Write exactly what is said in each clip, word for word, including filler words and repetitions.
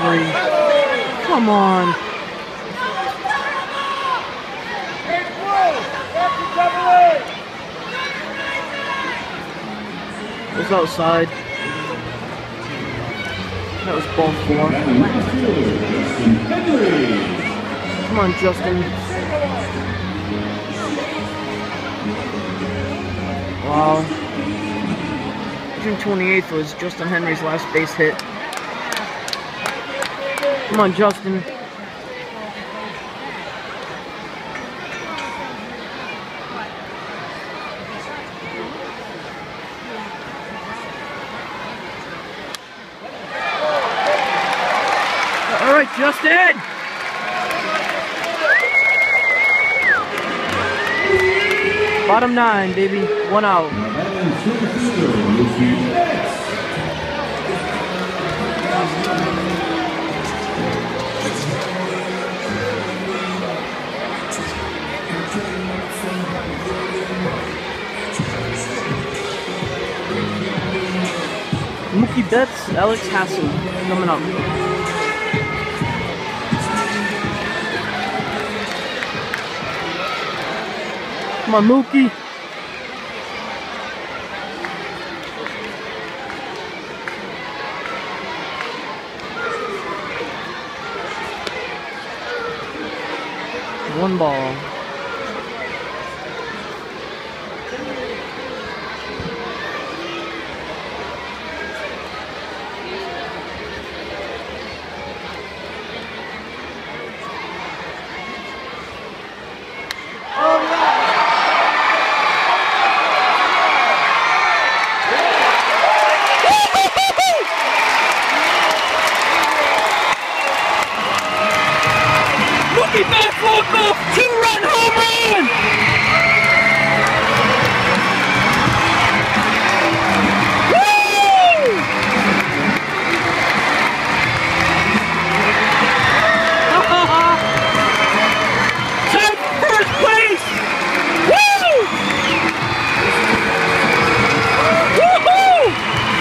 three. Come on. It's outside. That was ball four. Come on, Justin. Wow. June twenty-eighth was Justin Henry's last base hit. Come on, Justin. All right, Justin. Bottom nine, baby. One out. Mookie Betts, Alex Hassel coming up. Come on, Mookie. One ball. Mookie Betts local two-run home run! Woo! Take first place! Woo! Woohoo!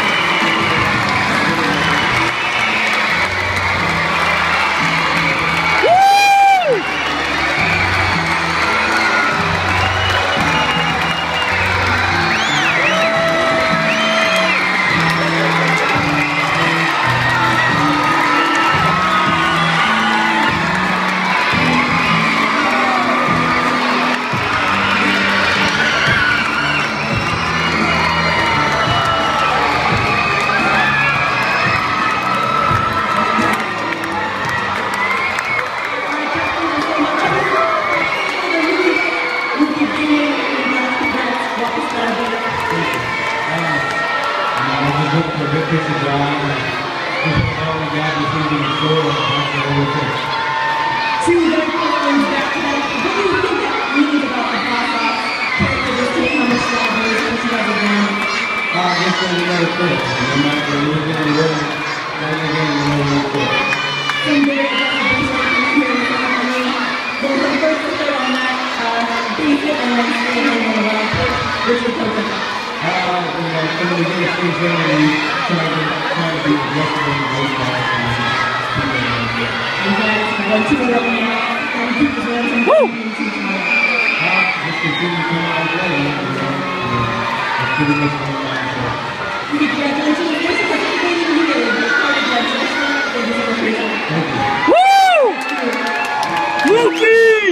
Two red coins back to back. What do you think that means about the PAWSOX characteristic on the Strawberries? What you guys are doing? Uh, just so you know the quit. No matter what you're doing, you're not again, you know the quit. Some very aggressive base running here in front of me. Well, the first to start on that uh, base hit and then staying on the wild pitch. What's your coach about? Uh, you know, some of the biggest things in and trying to, trying to be aggressive in the baseball and people around here. You guys, one, two, and one, and keep this one, and Woo! Uh, just continue to come out there, you know, that's pretty much what I'm trying to say. Congratulations. Thanks for participating in here. This part of the session. Thank you so much for your time. Thank you. Woo! Mookie!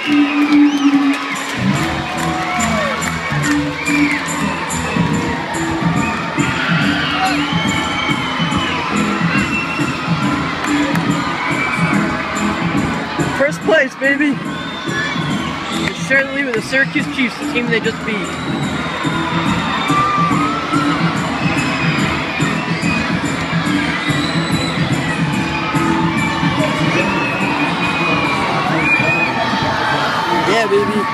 First place, baby. Share the lead with the Syracuse Chiefs, the team they just beat. Yeah, baby.